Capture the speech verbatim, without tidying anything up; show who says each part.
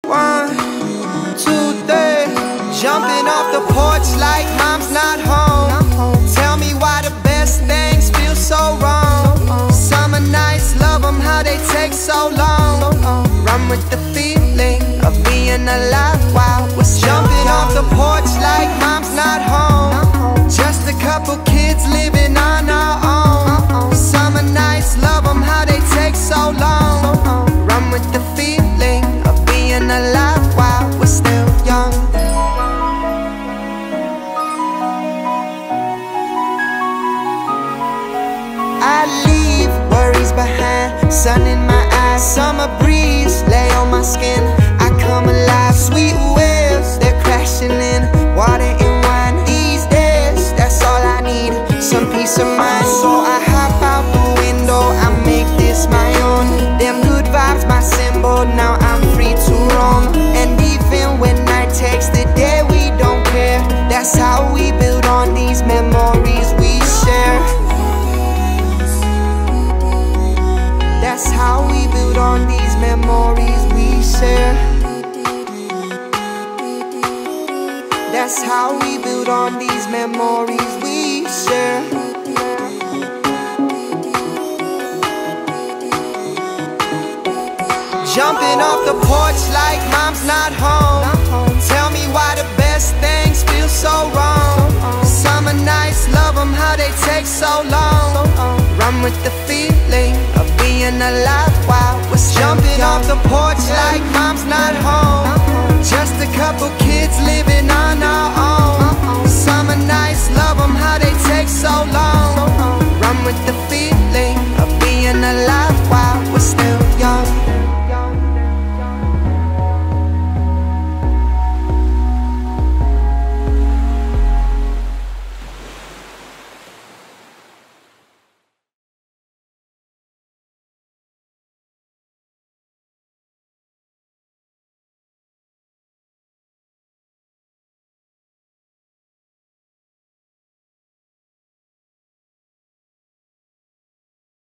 Speaker 1: One, two, three. Jumping off the porch like mom's not home. Tell me why the best things feel so wrong. Summer nights, love them how they take so long. Run with the feeling of being alive while we're jumping off the porch like mom's not home. Just a couple kids living on our own. Summer nights, love them how they take so long. Run with the feeling of being alive while we're still young. I leave worries behind, sun in my eyes, summer breeze lay on my skin. I come alive, sweet waves, they're crashing in, water and wine. These days, that's all I need, some peace of mind. So I hop out the window, I make this my own. Them good vibes, my symbol, now I'm free to roam. And even when night takes the day, we don't care. That's how we build on these memories we share. That's how we build on these memories we share. That's how we build on these memories we share. Jumping off the porch like mom's not home. Tell me why the best things feel so wrong. Summer nights, love them how they take so long. Run with the feeling of being alive while we're jumping off the porch like mom's not home. Just a couple kids living on our own. Summer nights, love them how they take so long. Run with the feeling of being alive.